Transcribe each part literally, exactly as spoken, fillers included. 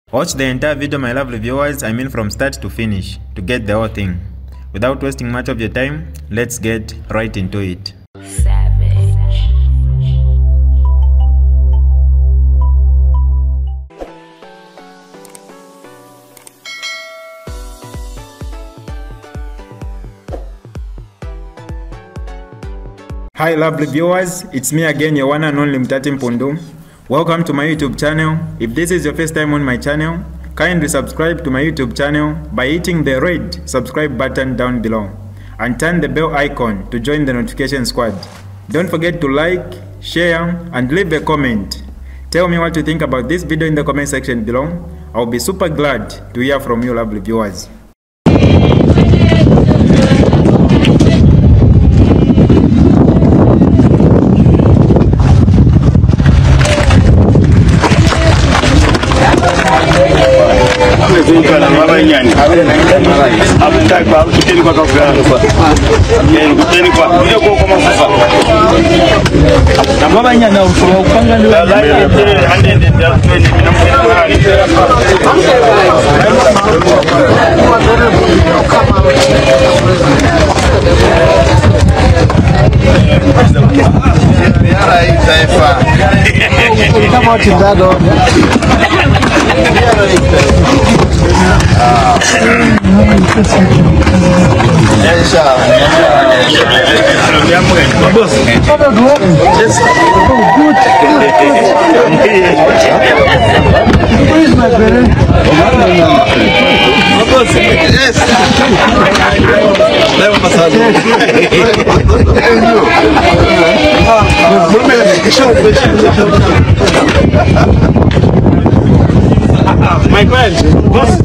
Watch the entire video, my lovely viewers, I mean from start to finish, to get the whole thing. Without wasting much of your time, let's get right into it. Savage. Hi lovely viewers, it's me again, your one and only Mtati Mpundu. Welcome to my YouTube channel. If this is your first time on my channel, kindly subscribe to my YouTube channel by hitting the red subscribe button down below and turn the bell icon to join the notification squad. Don't forget to like, share and leave a comment. Tell me what you think about this video in the comment section below. I'll be super glad to hear from you lovely viewers. My friend, boss.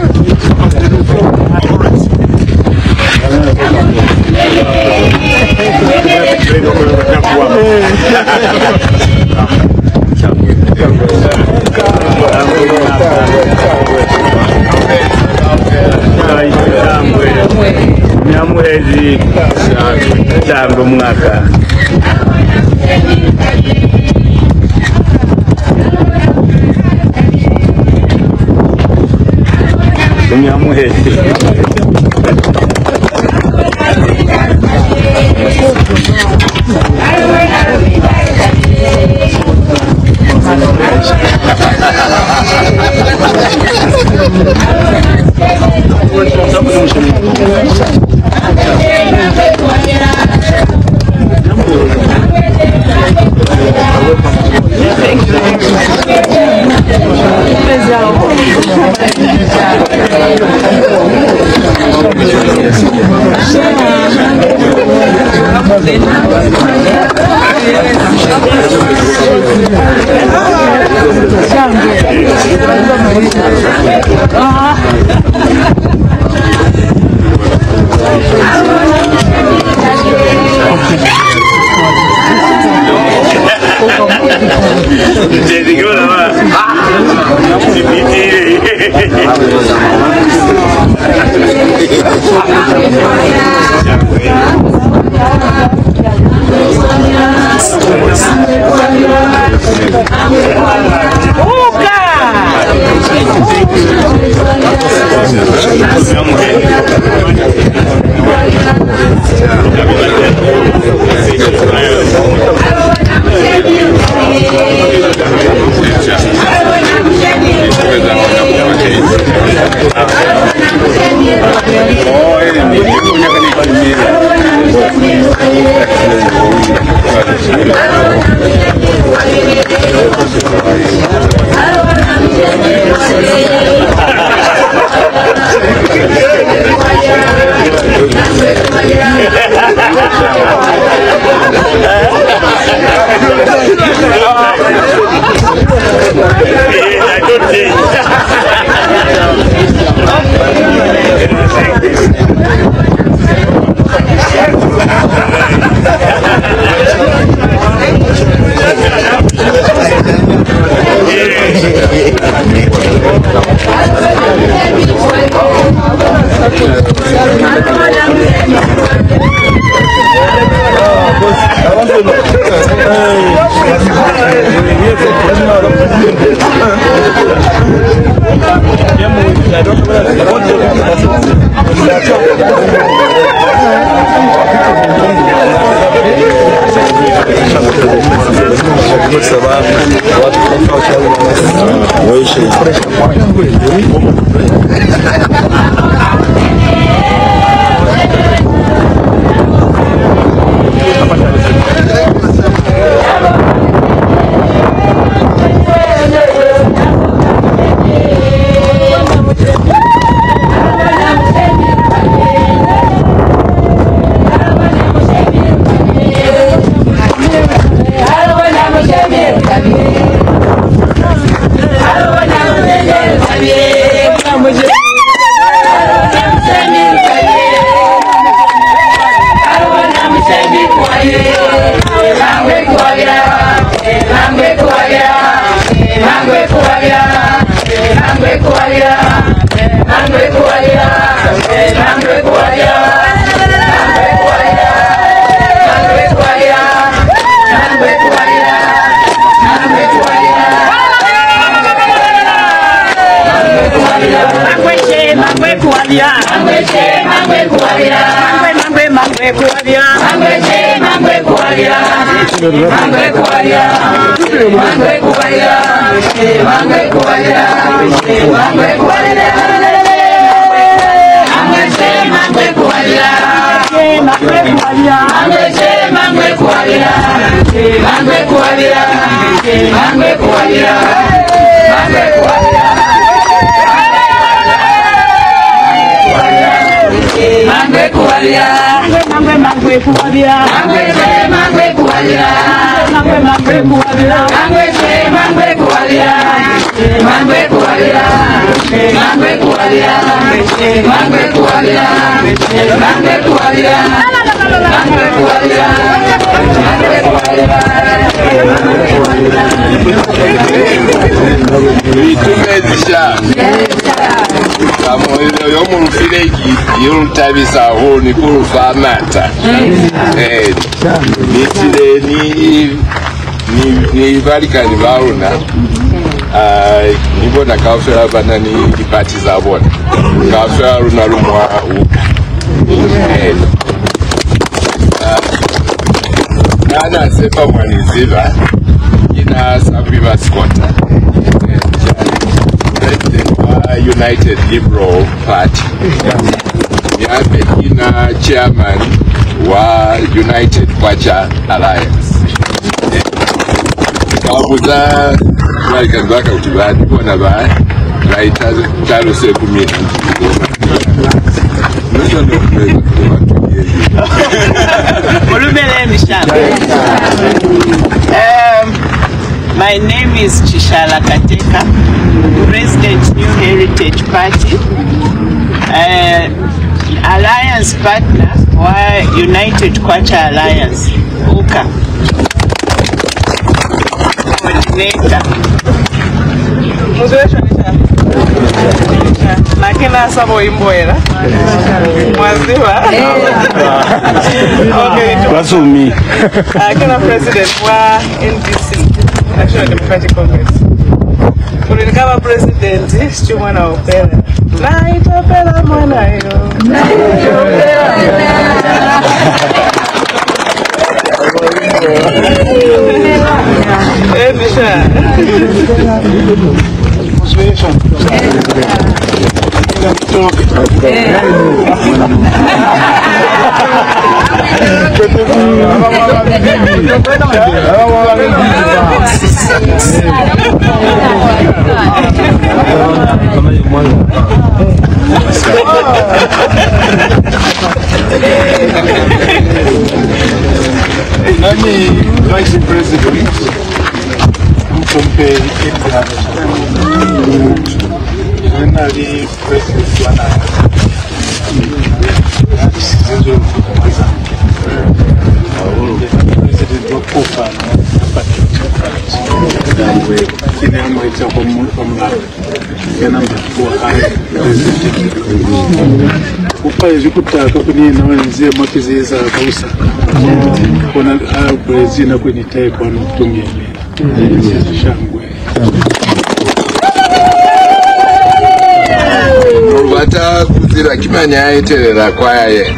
Nyamwezi chango mwaka Nyamwezi Itumezisha kamoyo yo mu rufiregi y'urutabisa aho ni kurufa mata eh nitire ni ni ni barikani bauna ah nibona kafera banani dipati za bona kafera runa rumwa uka eh nana sefa mwaniziva ina sabiba squatter United Liberal Party. Yape ina chairman wa United Kwacha Alliance. Kabuza like ndaka utibani bona ba right as talo se kumini. Ndio ndio Um my name is Chishala Kateka, President New Heritage Party, uh, Alliance partner wa United Kwacha Alliance, U K A, coordinator. Nakina sabo imboera mwaziwa okay Wasumi akina president wa N D C National Democratic Congress ulinikaba president sio mwana wa opera na itopela mwana yo na itopela eh bisha Nani Vice President Mtompe Nani President wana Sizo kumaza President wa Kofa na kile ambacho kwa mla yana mtu hai upaje kutaka kunina wanzie makizeza kausa kuna brezi na kwenye taifa na kutumia hizi shangwe Rubata kuzira kimanya aiterera kwaye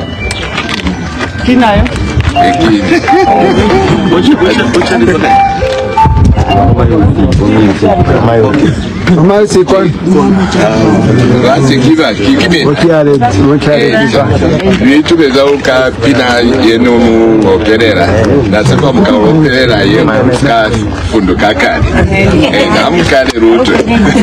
kinayo ekini ochi ochi ochi ni mayo Omasi kon. Basi kiba kikime. Okiale, okiale. Bitu beza uka pina yenu mu operera. Nasema muka operera yenu ka fundo kakani. Eh na mukale ruto.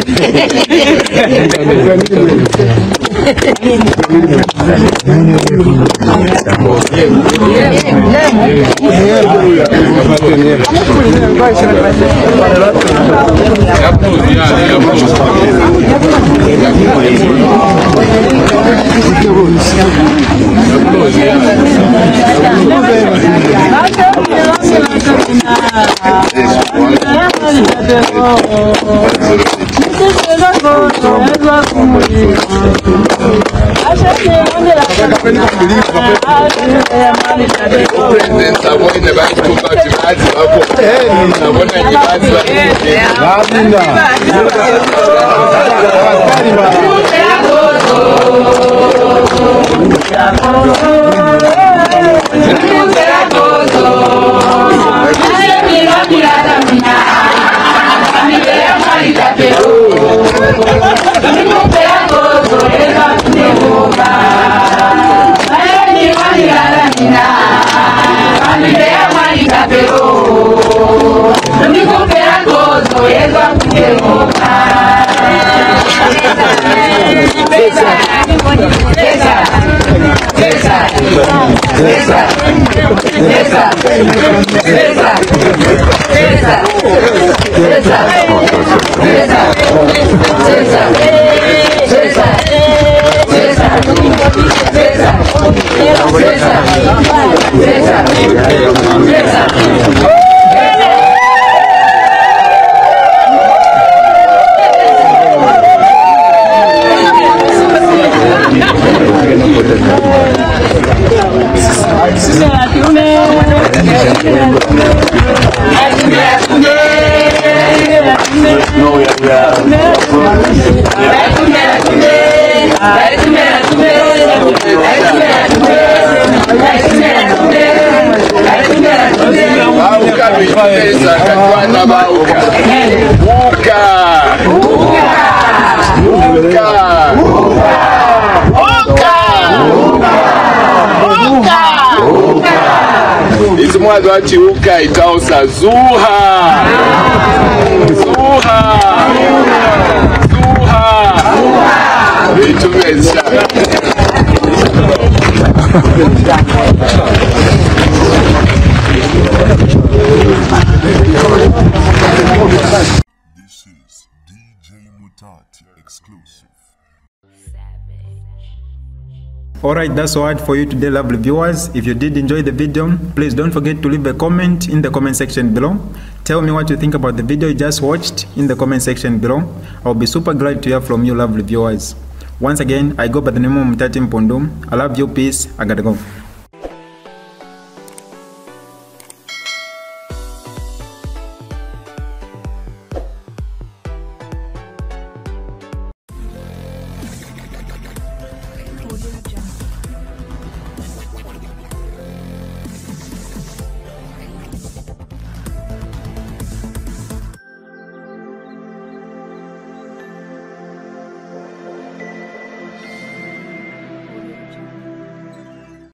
Mwazo ati uka itaosa zuha zuha zuha vitu vesa This is D J Mutati exclusive. Alright, that's all for you today, lovely viewers. If you did enjoy the video, please don't forget to leave a comment in the comment section below. Tell me what you think about the video you just watched in the comment section below. I'll be super glad to hear from you, lovely viewers. Once again, I go by the name of Mutati Mpundu. I love you, peace, I gotta go.